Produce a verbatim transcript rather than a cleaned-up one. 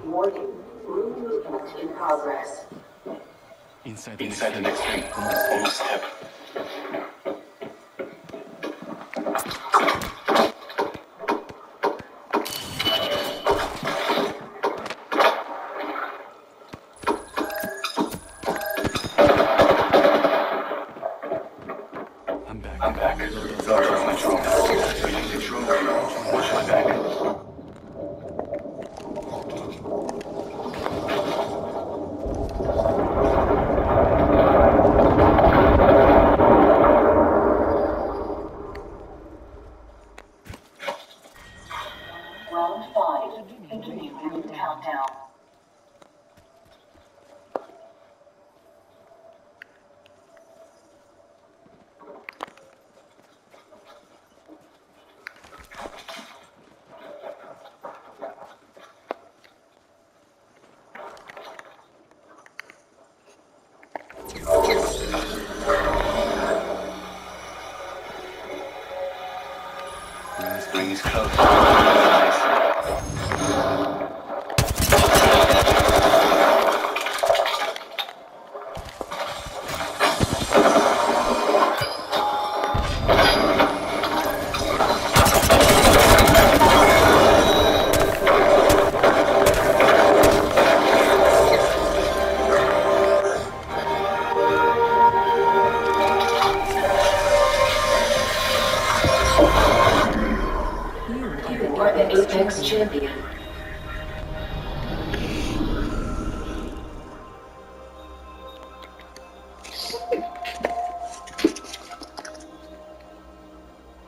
Warning, room movement in progress. Inside the Inside the next next ring. ring. Almost step. I'm back. I'm back. Loader on my drone. Reading the drone call. Watch my back. Round five. Continuing the countdown. Ring is close. Nice. You are the Apex champion.